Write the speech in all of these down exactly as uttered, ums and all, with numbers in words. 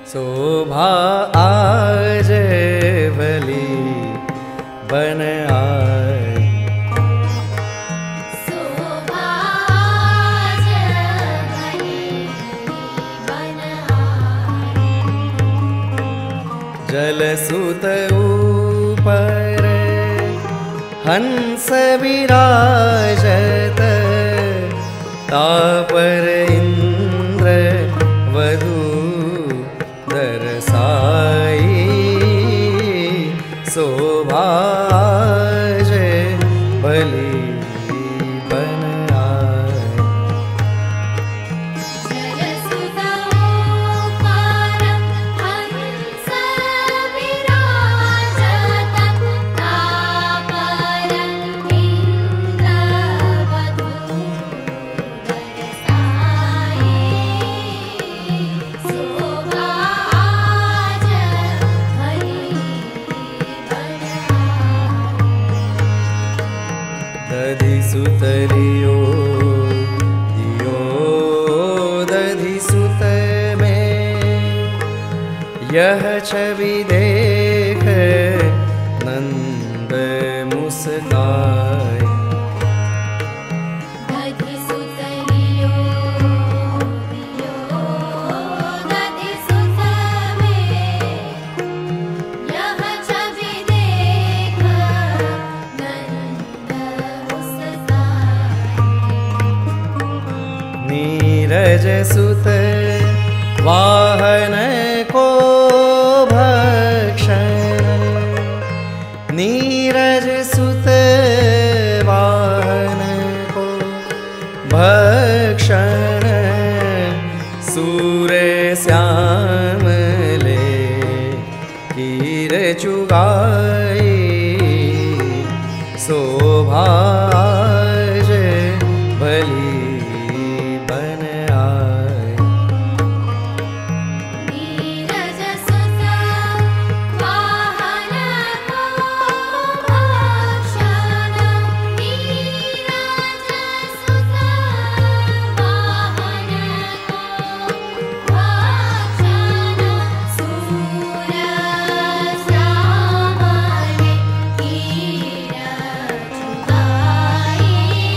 शोभा आज भली बन आई, शोभा आज भली बन आई। जल सुत ऊपर हंस विराजत, तापर इंद्र वधू दरसाई, शोभा आज भली बन आई। जल सुत ऊपर हंस विराजत, तापर इंद्र वधू दरसाई, शोभा आज भली बन आई। दधि सुतलियो दियो दधि सुत में, यह छवि देख नंद मुस्काए, दधि सुत लियो दियो दधि सुत में, यह छवि देख नंद मुस्काए। नीरज सुत वाहन को भक्षण, नीरज सुत वाहन को भक्षण, सूर्य श्याम ले कीर चुगाई, शोभा आज भली बन आई। नीरज सुत वाहन को भक्षण, नीरज सुत वाहन को भक्षण, सूर्य श्याम ले कीर चुगाई,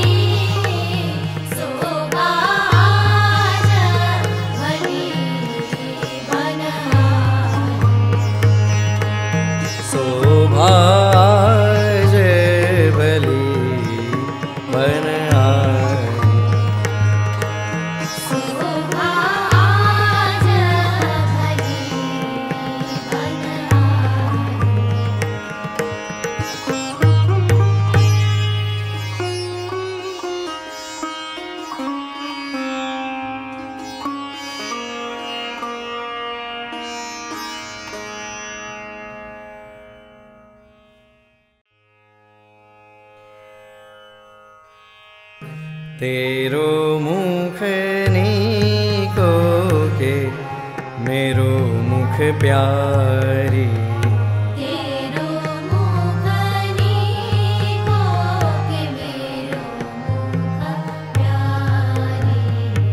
शोभा आज भली बन आई। शोभा आज भली बन आई। शोभा आज भली बन तेरो मुख नीको के मेरो मुख प्यारी, तेरो मुख नीको के मेरो मुख प्यारी,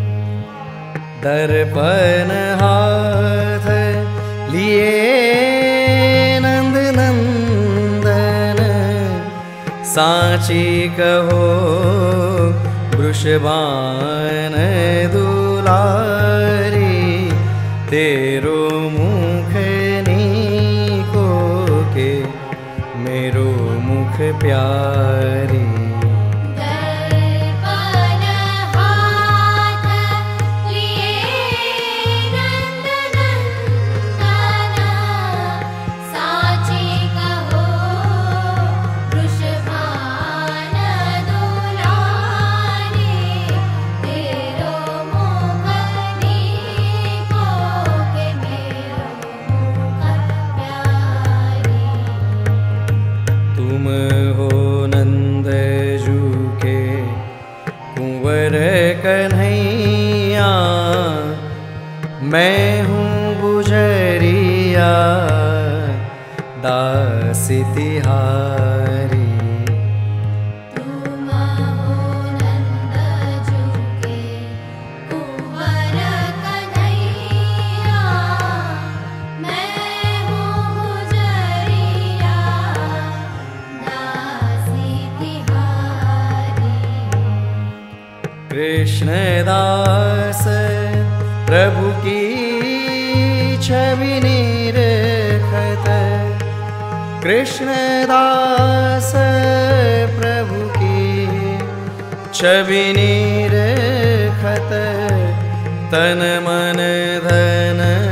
दर्पण हाथ लिए नंद नंदन, साची कहो वृषभान दुलारी, तेरो मुख नीको के मेरो मुख प्यारी, दर्पण हाथ लिए नंद नंदन, साची कहो वृषभान दुलारी, तेरो मुख नीको के मेरो मुख प्यारी। तुम हो नंद जू के कुंवर कन्हैया, मैं हूँ गुजरिया दास तिहारी, तुम हो नंद जू के कुंवर कन्हैया, छवि निरखत कृष्णदास प्रभु की छवि निरखत तन मन धन